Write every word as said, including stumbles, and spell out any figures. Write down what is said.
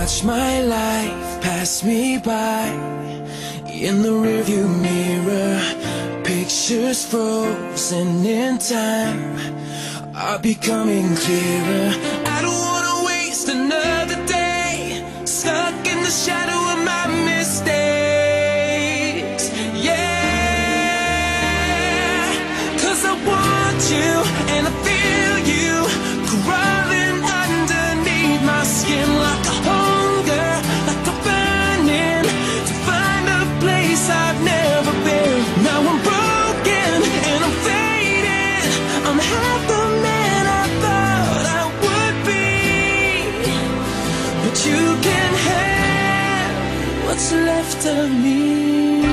watch my life pass me by. In the rearview mirror, pictures frozen in time are becoming clearer. I don't wanna waste another day stuck in the shadow of my mistakes. Yeah, 'cause I want you and I feel you crawling underneath my skin like a hunger, like a burning to find a place I've never been. Now I'm broken and I'm faded. I'm half the man I thought I would be, but you can have what's left of me.